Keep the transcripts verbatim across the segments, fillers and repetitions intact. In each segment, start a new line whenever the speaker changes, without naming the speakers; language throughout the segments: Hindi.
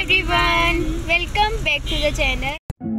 Everyone, welcome back to the channel.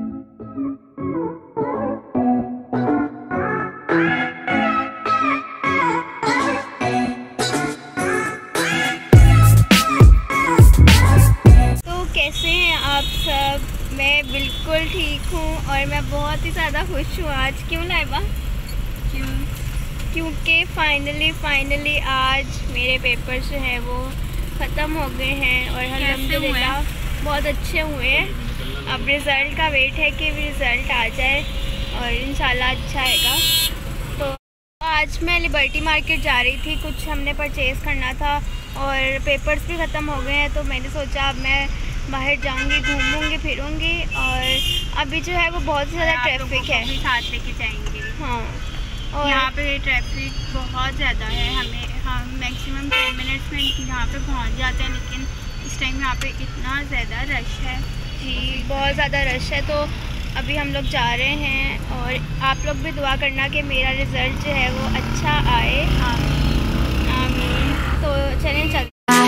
तो कैसे हैं आप सब? मैं बिल्कुल ठीक हूँ और मैं बहुत ही ज़्यादा खुश हूँ आज। क्यों लाइबा? क्यों? क्योंकि फाइनली फाइनली आज मेरे पेपर जो हैं वो ख़त्म हो गए हैं और अल्हम्दुलिल्लाह बहुत अच्छे हुए हैं। अब रिज़ल्ट का वेट है कि रिज़ल्ट आ जाए और इंशाल्लाह अच्छा आएगा। तो आज मैं लिबर्टी मार्केट जा रही थी, कुछ हमने परचेज़ करना था और पेपर्स भी ख़त्म हो गए हैं। तो मैंने सोचा अब मैं बाहर जाऊंगी, घूमूंगी फिरूंगी। और अभी जो है वो बहुत ज़्यादा ट्रैफिक है,
साथ लेके जाएंगे।
हाँ, और
यहाँ पे ट्रैफिक बहुत ज़्यादा है। हमें हम मैक्सिमम टेन मिनट्स में यहाँ पे पहुँच जाते हैं, लेकिन इस टाइम यहाँ पे इतना ज़्यादा रश है
जी, बहुत ज़्यादा रश है। तो अभी हम लोग जा रहे हैं और आप लोग भी दुआ करना कि मेरा रिज़ल्ट जो है वो अच्छा आए। आमीन आमीन। तो चलें चलते।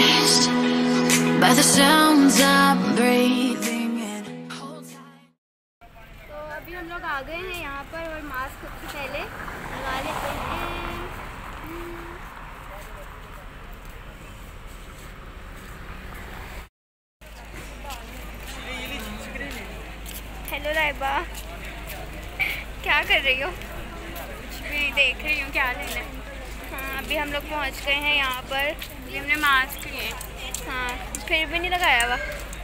तो अभी हम लोग आ गए हैं यहाँ पर और मास्क सबसे पहले लगा लेते हैं। हेलो लाइबा, क्या कर रही हो?
कुछ भी देख रही हूँ क्या लेना है।
हाँ, अभी हम लोग पहुँच गए हैं यहाँ पर।
अभी हमने मास्क लिए।
हाँ, फिर भी नहीं लगाया हुआ।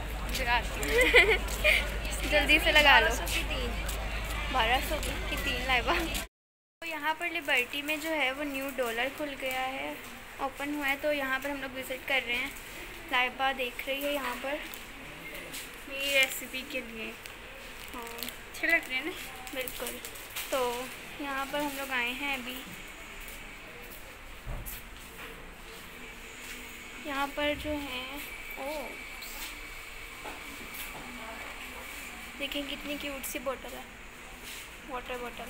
जल्दी से लगा लो। बारह सौ की तीन लाइबा। तो यहाँ पर लिबर्टी में जो है वो न्यू डॉलर खुल गया है, ओपन हुआ है। तो यहाँ पर हम लोग विज़िट कर रहे हैं। लाइबा देख रही है यहाँ पर
मेरी रेसिपी के लिए।
हाँ,
अच्छे लग रहे हैं ना?
बिल्कुल। तो यहाँ पर हम लोग आए हैं अभी। यहाँ पर जो है ओ देखिए कितनी क्यूट सी बोतल है, वाटर बोतल।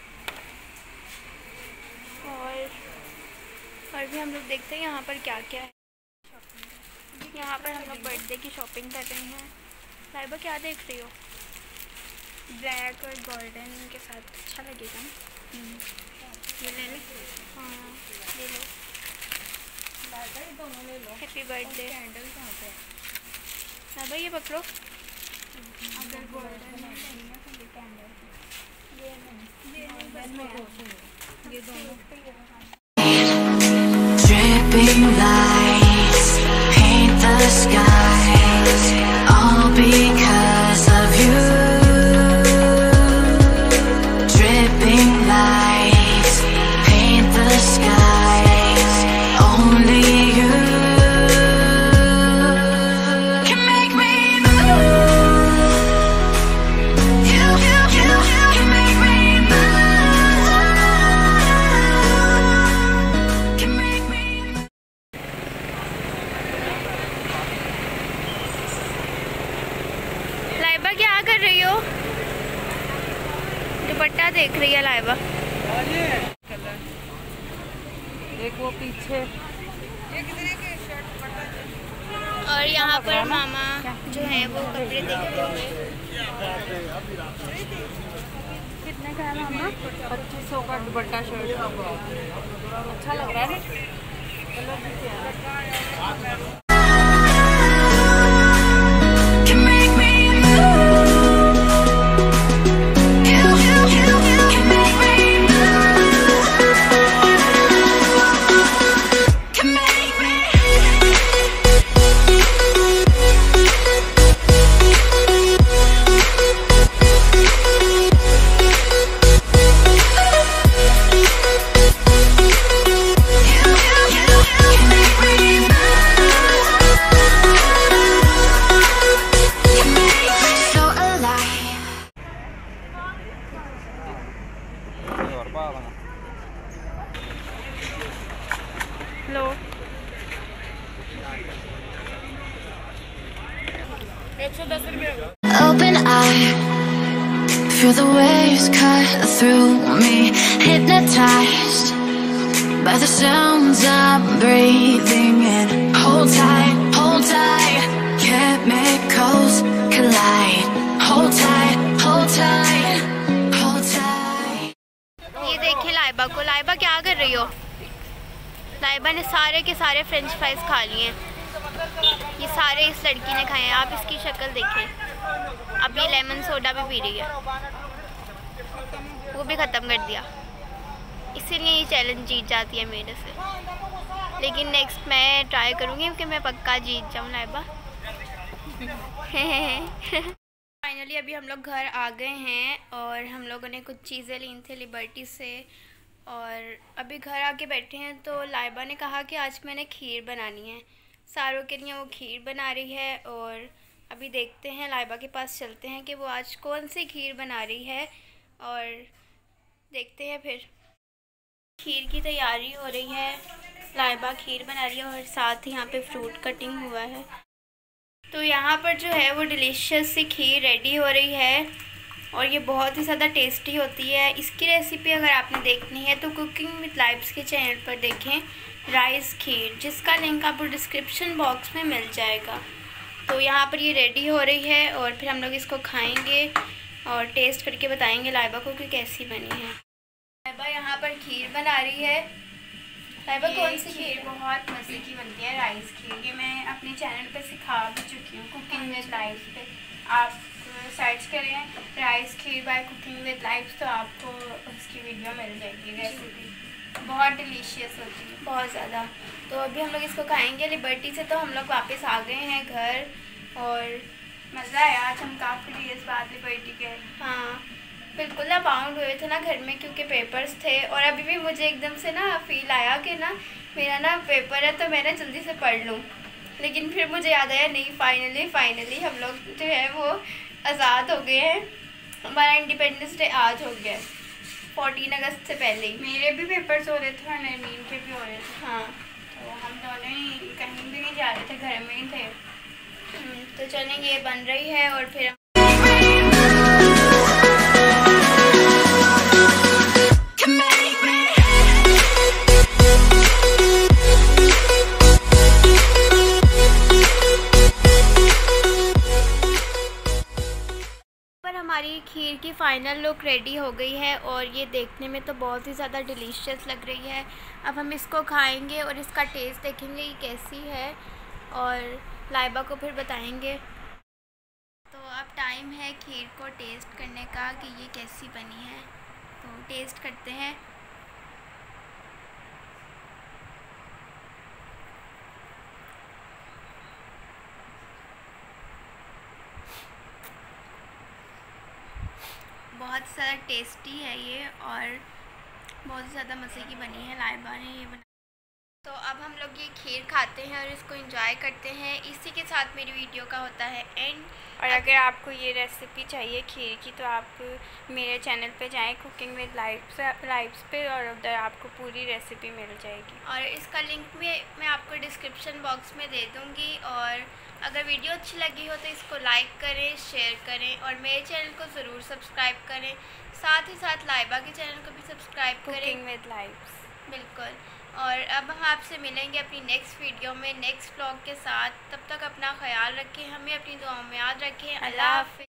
और और भी हम लोग देखते हैं यहाँ पर क्या क्या है। यहाँ पर हम लोग बर्थडे की शॉपिंग कर रहे हैं। लाइबा क्या देख रही हो?
ब्लैक और गोल्डन के साथ अच्छा लगेगा ना? ये ले लें?
हाँ, ले लो।
दोनों ले लो।
Happy birthday.
कैंडल कहाँ पे है?
लाइबा ये पकड़ो।
अगर गोल्डन में लेनी है तो ये कैंडल, ये नहीं, ये नहीं, ये दोनों।
Dripping lights paint the skies, all because of you. Dripping lights paint the skies, only you can make me move. You, you, you can make me move. Can make me move.
Laiba क्या कर रही हो? दुपट्टा देख रही है लाइबा।
एक वो पीछे।
और यहाँ पर मामा जो है वो कपड़े देखते हुए।
कितने का है मामा? पच्चीस सौ का दुपट्टा शर्ट। अच्छा लग रहा है।
Can make me move. You, you, you can make me move. Can make me. You, you, you can make me move. Can make me so alive.
लो, एक सौ दस रुपये।
Open eye, feel the waves cut through me, hypnotized by the sounds I'm breathing in. Hold tight, hold tight, can't make
सारे के सारे फ्रेंच फ्राइज खा लिए हैं। ये सारे इस लड़की ने खाए हैं। आप इसकी शक्ल देखें। अब ये लेमन सोडा भी पी रही है, वो भी ख़त्म कर दिया। इसीलिए ये चैलेंज जीत जाती है मेरे से। लेकिन नेक्स्ट मैं ट्राई करूँगी कि मैं पक्का जीत जाऊँ लाइबा। फाइनली अभी हम लोग घर आ गए हैं और हम लोगों ने कुछ चीज़ें ली थी लिबर्टी से और अभी घर आके बैठे हैं। तो लाइबा ने कहा कि आज मैंने खीर बनानी है, सारों के लिए वो खीर बना रही है। और अभी देखते हैं, लाइबा के पास चलते हैं कि वो आज कौन सी खीर बना रही है और देखते हैं। फिर खीर की तैयारी हो रही है, लाइबा खीर बना रही है और साथ ही यहाँ पे फ्रूट कटिंग हुआ है। तो यहाँ पर जो है वो डिलीशियस सी खीर रेडी हो रही है और ये बहुत ही ज़्यादा टेस्टी होती है। इसकी रेसिपी अगर आपने देखनी है तो कुकिंग विद लाइब्स के चैनल पर देखें, राइस खीर, जिसका लिंक आपको डिस्क्रिप्शन बॉक्स में मिल जाएगा। तो यहाँ पर ये रेडी हो रही है और फिर हम लोग इसको खाएंगे और टेस्ट करके बताएंगे लाइबा को कि कैसी बनी है। लाइबा यहाँ पर खीर बना रही है। लाइबा कौन सी खीर?
बहुत मज़े की बनती है राइस खीर। ये मैं अपने चैनल पे सिखा भी चुकी हूँ, कुकिंग विद लाइव्स पे। आप सर्च करें rice kheer by cooking with lives तो आपको उसकी वीडियो मिल जाएगी। रेसिपी बहुत डिलीशियस होती है,
बहुत ज़्यादा। तो अभी हम लोग इसको खाएंगे लिबर्टी से। तो हम लोग वापस आ गए हैं घर और
मज़ा आया। आज हम काफ़ी डेज बाद लिबर्टी के
हाँ बिल्कुल ना बाउंड हुए थे ना घर में, क्योंकि पेपर्स थे। और अभी भी मुझे एकदम से ना फील आया कि ना मेरा ना पेपर है तो मैं ना जल्दी से पढ़ लूँ। लेकिन फिर मुझे याद आया नहीं, फाइनली फाइनली हम लोग जो है वो आज़ाद हो गए हैं। हमारा इंडिपेंडेंस डे आज हो गया है, फोर्टीन अगस्त से पहले ही।
मेरे भी पेपर्स हो रहे थे और नरमीन के भी हो रहे थे।
हाँ
तो हम दोनों ही कहीं भी नहीं जा रहे थे, घर में ही थे।
तो चलेंगे, ये बन रही है और फिर हमारी खीर की फ़ाइनल लुक रेडी हो गई है और ये देखने में तो बहुत ही ज़्यादा डिलीशियस लग रही है। अब हम इसको खाएंगे और इसका टेस्ट देखेंगे कि कैसी है और लाइबा को फिर बताएंगे। तो अब टाइम है खीर को टेस्ट करने का कि ये कैसी बनी है। तो टेस्ट करते हैं। बहुत ज़्यादा टेस्टी है ये और बहुत ज़्यादा मज़े की बनी है। लाइबा ने ये बना। तो अब हम लोग ये खीर खाते हैं और इसको एंजॉय करते हैं। इसी के साथ मेरी वीडियो का होता है एंड।
और अगर आपको ये रेसिपी चाहिए खीर की तो आप मेरे चैनल पे जाएं, कुकिंग विद लाइव्स लाइव्स पे, और उधर आपको पूरी रेसिपी मिल जाएगी।
और इसका लिंक भी मैं आपको डिस्क्रिप्शन बॉक्स में दे दूँगी। और अगर वीडियो अच्छी लगी हो तो इसको लाइक करें, शेयर करें और मेरे चैनल को ज़रूर सब्सक्राइब करें। साथ ही साथ लाइबा के चैनल को भी सब्सक्राइब करें,
कुकिंग विद लाइव्स।
बिल्कुल। और अब हम आपसे मिलेंगे अपनी नेक्स्ट वीडियो में नेक्स्ट व्लॉग के साथ। तब तक अपना ख्याल रखें, हमें अपनी दुआओं में याद रखें। अल्लाह हाफ़िज़।